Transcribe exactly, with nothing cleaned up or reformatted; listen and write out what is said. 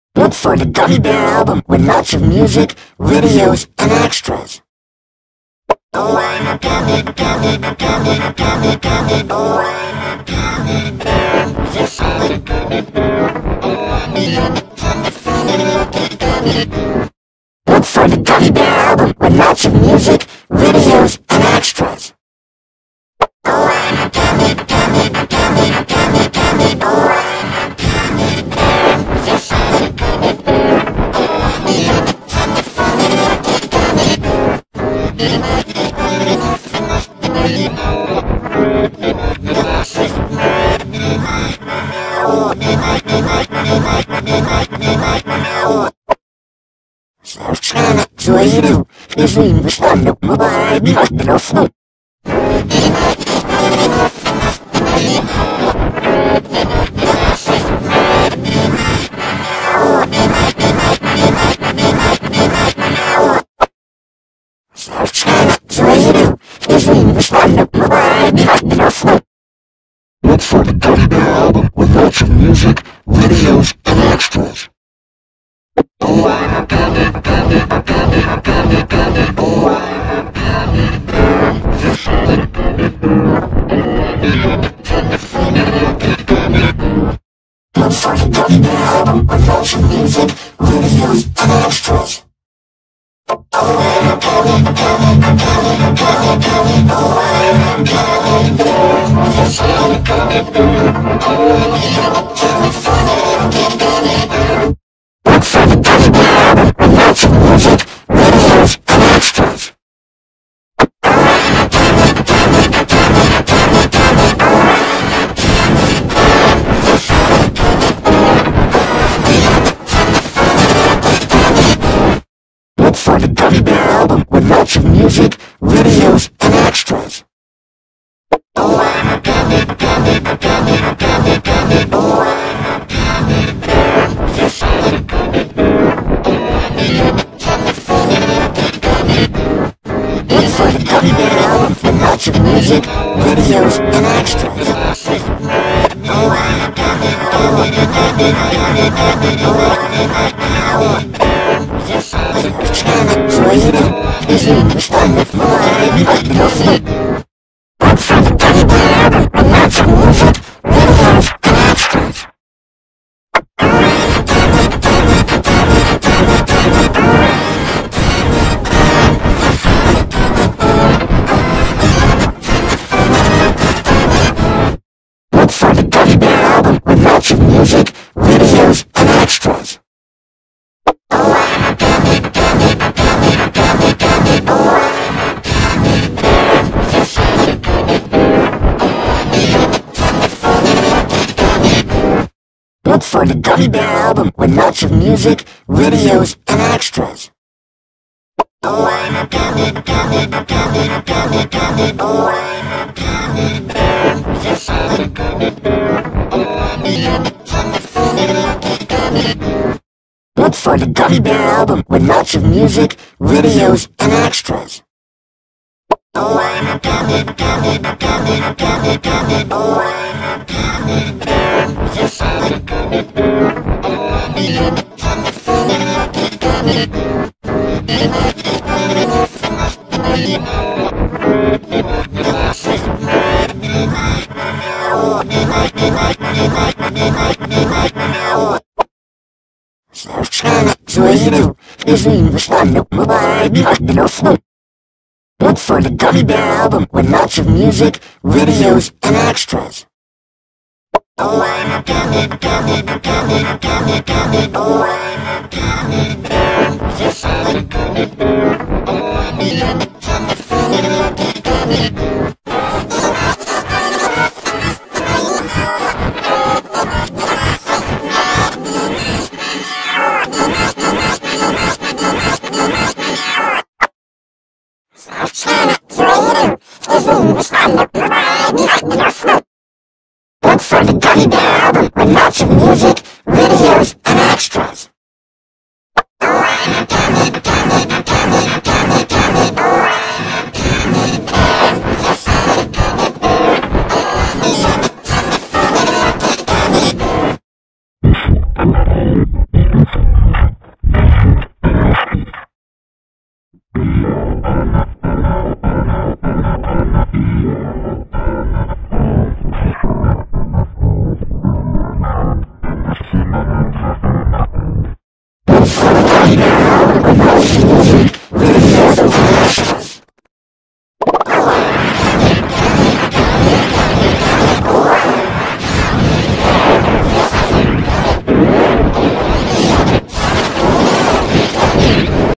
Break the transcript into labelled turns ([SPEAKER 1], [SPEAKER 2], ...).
[SPEAKER 1] Look for the Gummy Bear album with lots of music, videos, and extras. Oh, I'm a gummy, gummy, gummy, gummy, gummy. Oh, I'm a gummy bear. Yes, I'm a gummy bear. Oh, I'm a gummy, funny, gummy bear. Look for the Gummy Bear album with lots of music, videos, and extras. Oh, I'm a gummy, gummy, gummy, gummy, gummy. Oh, I'm a gummy bear. Yes, I'm a gummy bear. Oh, I'm a gummy, funny, gummy bear. Sorsana, Zoiru, Izin, Vistano, Mobile, Magdalofno. Look for the Gummy Bear album with lots of music, videos, and extras. Oh, I'm a gummy, gummy, gummy, gummy, gummy. Oh, I'm a gummy bear. Yes, I'm a gummy bear. Oh, I'm a gummy, funny, gummy bear. Look for the Gummy Bear album with lots of music, videos, and extras. Oh, I'm a gummy, gummy, gummy, gummy, gummy. Oh, I'm a gummy bear. Yes, I'm a gummy bear. Oh, I'm a gummy, funny, gummy bear. Look for the Gummy Bear album with lots of music, videos, and extras. Oh, I'm a gummy, gummy, gummy, gummy, gummy. Oh, I'm a gummy bear. Yes, I'm a gummy bear. Look for the Gummy Bear album with lots of music, videos, and extras. Oh, I'm a gummy, gummy, gummy, gummy, gummy. Oh, I'm a gummy bear. Yes, I'm a gummy bear. Oh, I'm a gummy, funny, gummy bear. Look for the Gummy Bear album with lots of music, videos, and extras. Oh, I'm a gummy, gummy, gummy, gummy, gummy. Oh, I'm a gummy bear. Yes, I'm a gummy. Zoiru, Izin, Vistano, Mobile, Magdalofno. Look for the Gummy Bear album with lots of music, videos, and extras. Look for the Gummy Bear album with lots of music, videos, and extras. Oh, I'm a gummy, gummy, gummy, gummy, gummy. Oh, I'm a gummy bear. Yes, I'm a gummy bear. Oh, I'm a gummy, funny, gummy bear. Look for the Gummy Bear album with lots of music, videos, and extras. Oh, I'm a gummy, gummy, gummy, gummy, gummy. Oh, I'm a gummy bear. Yes, I'm a gummy bear. Oh, I'm a gummy, funny, gummy bear. Look for the Gummy Bear album with lots of music, videos, and extras. Oh, I'm a gummy, gummy, gummy, gummy, gummy. Oh, I'm a gummy bear. Yes, I'm a gummy bear. Oh, I'm a gummy, funny, gummy bear. Sorsana, Zoiru, Izin, Vistano, Mobile, Magdalofno. Look for the Gummy Bear album with lots of music, videos, and extras. Oh, I'm a gummy, gummy, gummy, gummy, gummy. Oh, I'm a gummy bear. Yes, I'm a gummy bear. Oh, I'm a gummy, funny, gummy bear. Look for the Gummy Bear album with lots of music,